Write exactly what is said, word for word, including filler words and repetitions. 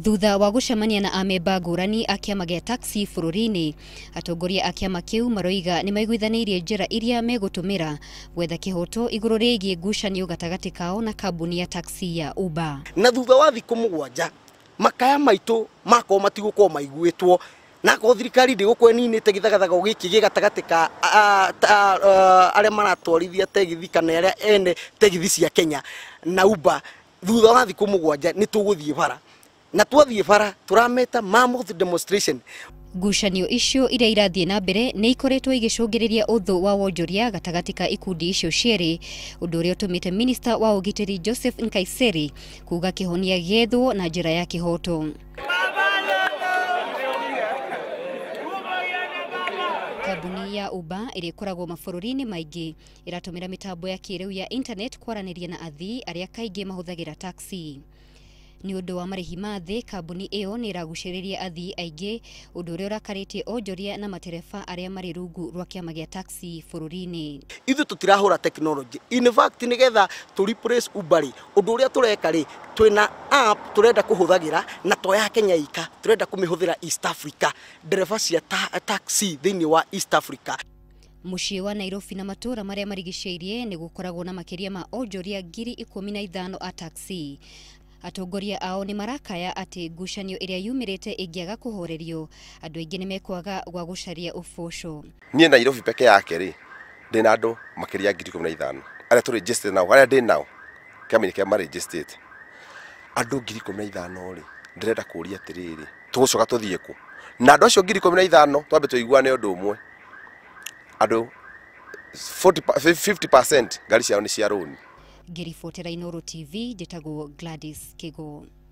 Thutha wa gucemania na amemba ngũrani a kĩama gĩa taxi bũrũri-inĩ, atongoria a kĩama kĩu maroiga nĩ maiguithanirie njĩra iria megũtũmĩra gwetha kĩhoto igũrũ rĩgiĩ ngucanio gatagatĩ kao na kambuni ya taxi ya Uber. Na thutha wa thikũ mũgwanja makaya maitũ makorwo matigũkorwo maiguĩtwo na ko thirikari ndĩgũkorwo ĩninĩte gĩthagathago gĩkĩ gĩgatagatĩ ka arĩa maratwarithia tegithi kana arĩa ene tegithi cia Kenya na Uber. Thutha wa thikũ mũgwanja nĩ tũgũthiĩ bara na twathiĩ bara turameta mammoth demonstration. Ngucanio icio iria irathiĩ na mbere nĩ ikoretwo igĩcũngĩrĩria ũthũ wa wonjoria gatagatĩ ka ikundi icio cierĩ, ũndũ ũrĩa ũtũmĩte minista wa ũgitĩri Joseph Nkaiseri kuga kĩhonia gĩethwo na njĩra ya kĩhoto. Kambuni ya Uber ĩrĩa ĩkoragwo mabũrũri-inĩ maingĩ ĩratũmĩra mĩtambo ya kĩrĩu ya internet kwaranĩria na athii arĩa kaingĩ mahũthagĩra taxi. Ni ũndũ wa marĩhi ma thĩ, kambuni ĩyo nĩ ĩragucĩrĩria athii aingĩ, ũndũ ũrĩa ũrakarĩtie onjoria na matereba arĩa marĩ rungu rwa kĩama gĩa taxi bũrũri-inĩ. Ithuĩ tũtirahũra technology. In fact nĩgetha tũ replace Uber rĩ, ũndũ ũrĩa tũreka rĩ, twĩna app tũrenda kũhũthagĩra na to ya Kenya ika, tũrenda kũmĩhũthĩra East Africa, ndereba cia ta taxi thĩinĩ wa East Africa. Mũciĩ wa Nairobi na matũra marĩa marigicĩirie nĩ gũkoragwo na makĩria ma onjoria ngiri ikũmi na ithano a taxi. Atongoria ao nĩ marakaya atĩ ngucanio ĩrĩa yumĩrĩte ĩngĩaga kũhorerio, andũ aingĩ nĩ mekwaga gwa gũcaria ũboco. Niĩ Nairobi peke yake rĩ, ndĩna andũ makĩria ngiri ikũmi na ithano arĩa tũ registered nao, arĩa ndĩ nao kĩama kĩa ma registered andũ ngiri ikũmi na ithano rĩ, ndĩrenda kũria atĩrĩrĩ, tũgũcoka tũthiĩ kũ? Na andũ acio ngiri ikũmi na ithano twambe tũiguane ũndũ ũmwe, andũ fifty percent ngari ciao nĩ cia rũni. Ngĩribotera Inooro T V, njĩtagwo Gladys Kĩgo.